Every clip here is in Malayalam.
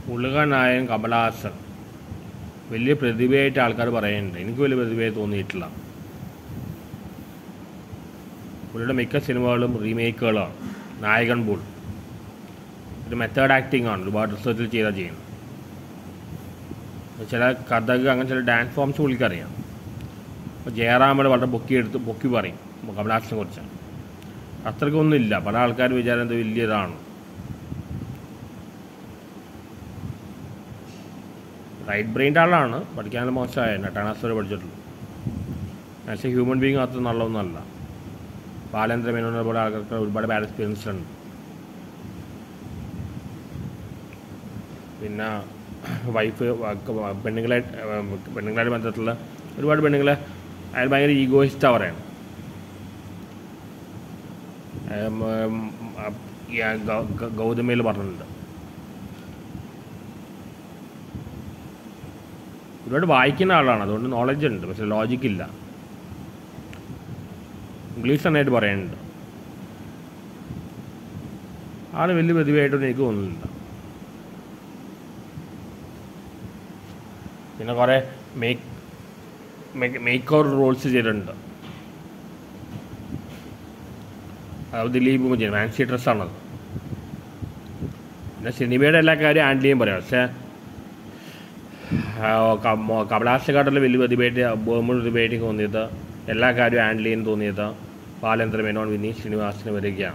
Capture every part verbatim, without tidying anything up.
പുള്ളിക്കാരൻ നായകൻ കമലഹാസൻ വലിയ പ്രതിഭയായിട്ട് ആൾക്കാർ പറയുന്നുണ്ട്. എനിക്ക് വലിയ പ്രതിഭയായി തോന്നിയിട്ടില്ല. പുള്ളിയുടെ മിക്ക സിനിമകളും റീമേക്കുകളാണ്. നായകൻ പോൾ ഒരു മെത്തേഡ് ആക്ടിംഗ് ആണ്, ഒരുപാട് റിസർച്ചിൽ ചെയ്താൽ ചെയ്യുന്നത്. ചില കഥകൾ അങ്ങനെ ചില ഡാൻസ് ഫോംസ് പുള്ളിക്കറിയാം. അപ്പോൾ ജയറാമയുടെ വളരെ പൊക്കി എടുത്ത് പൊക്കി പറയും കമലഹാസനെ കുറിച്ച്. അത്രയ്ക്കൊന്നുമില്ല. പല ആൾക്കാർ വിചാരം എന്ത് വലിയതാണ്. റൈറ്റ് ബ്രെയിൻ്റെ ആളാണ്, പഠിക്കാനുള്ള മോശമായ എട്ടാം ക്ലാസ് വരെ പഠിച്ചിട്ടുള്ളൂ. ആസ് എ ഹ്യൂമൻ ബീങ് അത്ര നല്ലതൊന്നുമല്ല. ബാലേന്ദ്ര മേനോനെ പോലെ ആൾക്കാർക്ക് ഒരുപാട് ബാഡ് എക്സ്പീരിയൻസ് ഉണ്ട്. പിന്നെ വൈഫ് പെണ്ണുങ്ങളായിട്ട് പെണ്ണുങ്ങളായിട്ട് ബന്ധത്തിലുള്ള ഒരുപാട് പെണ്ണുങ്ങളെ അയാൾ ഭയങ്കര ഈഗോയിസ്റ്റാണ് പറയണം. ഗൗതമയിൽ പറഞ്ഞിട്ടുണ്ട്. ഒരുപാട് വായിക്കുന്ന ആളാണ്, അതുകൊണ്ട് നോളജ് ഉണ്ട്, പക്ഷെ ലോജിക്കില്ല. ഇംഗ്ലീഷ് നന്നായിട്ട് പറയുന്നുണ്ട്. ആൾ വലിയ പ്രതിഭയായിട്ടൊന്നും എനിക്ക് തോന്നുന്നില്ല. പിന്നെ കുറേ മേക്ക് മേക്ക് ഓവർ റോൾസ് ചെയ്തിട്ടുണ്ട്. അത് ദിലീപ് മുജൻ ഫാൻസി ഡ്രസ്സാണത്. പിന്നെ സിനിമയുടെ എല്ലാ കാര്യവും ഹാൻഡിൽ ചെയ്യാൻ പറയാം. പക്ഷേ കമലഹാസനെക്കാട്ടുള്ള വലിയ പ്രതിഭയായിട്ട് ബഹുമുഖ പ്രതിഭയായിട്ട് തോന്നിയത്, എല്ലാ കാര്യവും ഹാൻഡിൽ ചെയ്യാൻ തോന്നിയത് ബാലേന്ദ്ര മേനോൻ, വിനീത് ശ്രീനിവാസന് വരികയാണ്.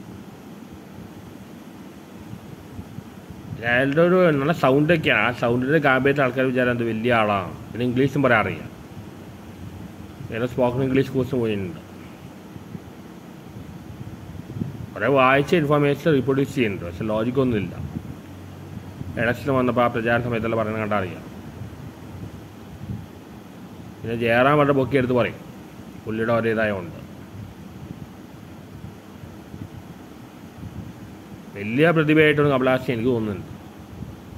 അയാളുടെ ഒരു നല്ല സൗണ്ടൊക്കെയാണ്. ആ സൗണ്ടിൻ്റെ കാമ്പയത്ത് ആൾക്കാർ വിചാരം എന്ത് വലിയ ആളാണ്. പിന്നെ ഇംഗ്ലീഷും പറയാൻ അറിയാം. ഏതോ സ്പോക്കൺ ഇംഗ്ലീഷ് കോഴ്സ് പോയിട്ടുണ്ട്. കുറേ വായിച്ച ഇൻഫർമേഷൻ റീപ്രൊഡ്യൂസ് ചെയ്യുന്നുണ്ട്, പക്ഷെ ലോജിക്കൊന്നുമില്ല. ഇലക്ഷൻ വന്നപ്പോൾ ആ പ്രചാരണ സമയത്തെല്ലാം പറയുന്നത് കണ്ടാൽ അറിയാം. പിന്നെ ജയറാം വളരെ പൊക്കിയെടുത്ത് പറയും, പുള്ളിയുടെ ഒരേ ഇതായതുകൊണ്ട്. വലിയ പ്രതിഭയായിട്ടൊന്നും കമലഹാസൻ എനിക്ക് തോന്നുന്നുണ്ട്.